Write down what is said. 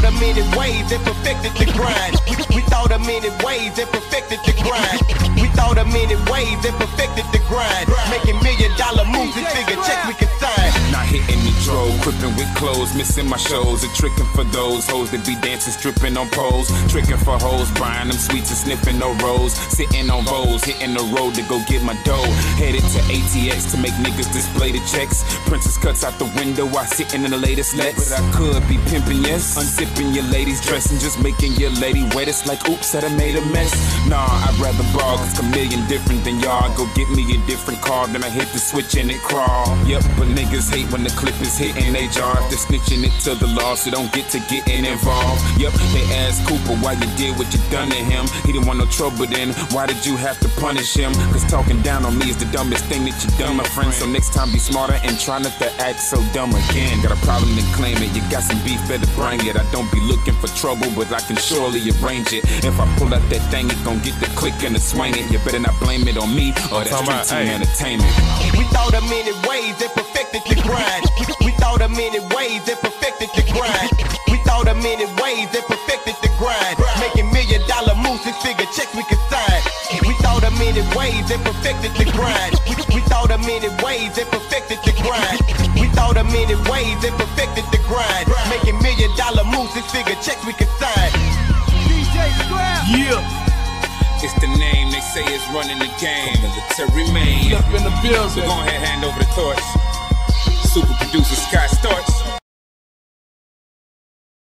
of many ways that perfected the grind. We thought of many ways that perfected the grind. We thought of many ways that perfected the grind. Making $1 million moves and figure checks we can sign. Not hitting the drove, crippin' with clothes, missing my shows, and tricking for those hoes that be dancing, stripping on poles, tricking for hoes, buying them sweets and sniffing no rolls, sitting on rows, hitting the road to go get my dough, headed to ATX to make niggas display the checks. Princess cuts out the window while sitting in the latest Lex. But I could be pimping, yes, unzipping your lady's dress and just making your lady wet. It's like, oops, that I made a mess. Nah, I'd rather ball, cause a million different than y'all. Go get me a different car, then I hit the switch and it crawl. Yep, but niggas hate when the clip is hitting they jar. If they're snitching it to the law, so don't get to getting involved. Yep, they asked Cooper why you did what you done to him. He didn't want no trouble then, why did you have to punish him? Cause talking down on me is the dumbest thing that you done, my friend. So next time be smarter and try not to act so dumb again. Got a problem, then claim it. You got some beef, better bring it. I don't be looking for trouble, but I can surely arrange it. If I pull out that thing, it gon' get the click and the swing it. You better not blame it on me or that street team entertainment. We thought of many ways that perfected the grind. We thought of many ways that perfected the grind. We thought of many ways that perfected the grind. Making $1 million moves, six-figure checks we could sign. We thought of many ways that perfected the grind. We thought of many ways that perfected the grind. We thought of many ways that perfected the grind. Making $1 million moves, six-figure checks we could sign. Yeah. It's the name they say is running the game. Military man. Up in the building. So go ahead, hand over the torch. Super producer Scott Storch.